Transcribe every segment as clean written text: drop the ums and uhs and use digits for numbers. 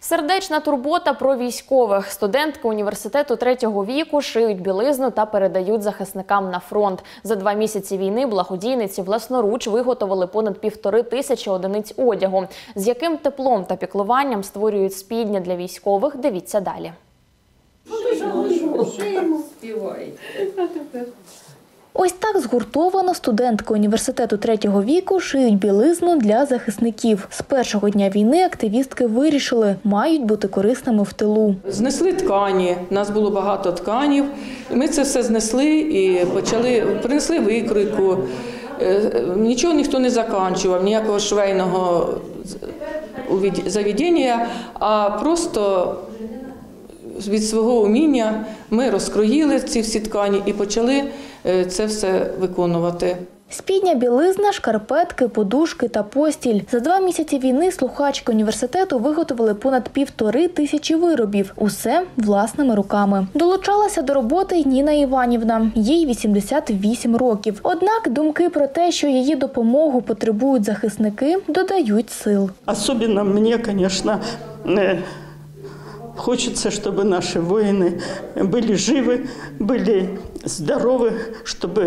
Сердечна турбота про військових. Студентки університету третього віку шиють білизну та передають захисникам на фронт. За 2 місяці війни благодійниці власноруч виготовили понад 1500 одиниць одягу. З яким теплом та піклуванням створюють спідня для військових – дивіться далі. Ось так згуртовано студентки університету третього віку шиють білизну для захисників. З першого дня війни активістки вирішили – мають бути корисними в тилу. Знесли ткані, у нас було багато тканів. Ми це все знесли і принесли викройку. Нічого ніхто не закінчував, ніякого швейного заведення, а просто від свого уміння ми розкроїли ці всі ткані і почали це все виконувати. Спідня, білизна, шкарпетки, подушки та постіль. За 2 місяці війни слухачки університету виготовили понад 1500 виробів. Усе власними руками. Долучалася до роботи й Ніна Іванівна. Їй 88 років. Однак думки про те, що її допомогу потребують захисники, додають сил. Особливо мені, звісно, хочется, чтобы наши воины были живы, были здоровы, чтобы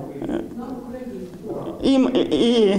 им и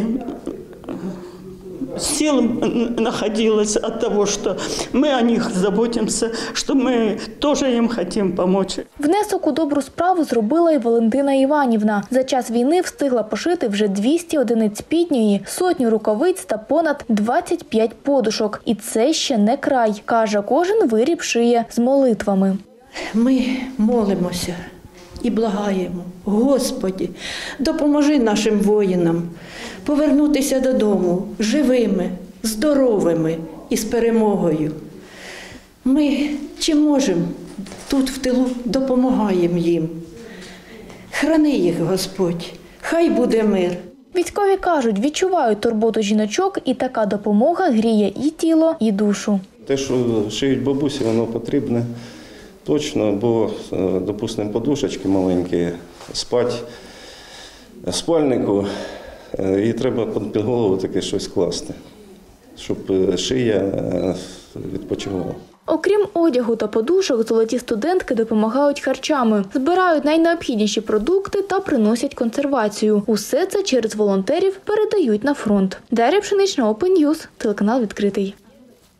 сил находилось от того, что мы о них заботимся, что мы тоже им хотим помочь. Внесок у добру справу зробила і Валентина Іванівна. За час війни встигла пошити вже 200 одиниць спідньої, 100 рукавиць та понад 25 подушок. І це ще не край. Каже, кожен виріб шиє з молитвами. Ми молимося і благаємо: Господи, допоможи нашим воїнам повернутися додому живими, здоровими і з перемогою. Ми чим можемо тут в тилу допомагаємо їм. Храни їх, Господь, хай буде мир. Військові кажуть, відчувають турботу жіночок, і така допомога гріє і тіло, і душу. Те, що шиють бабусі, воно потрібне точно, бо, допустимо, подушечки маленькі, спать в спальнику, і треба під голову таке щось класти, щоб шия відпочивала. Окрім одягу та подушок, золоті студентки допомагають харчами. Збирають найнеобхідніші продукти та приносять консервацію. Усе це через волонтерів передають на фронт. Дар'я Пшенична, Open News, телеканал «Відкритий».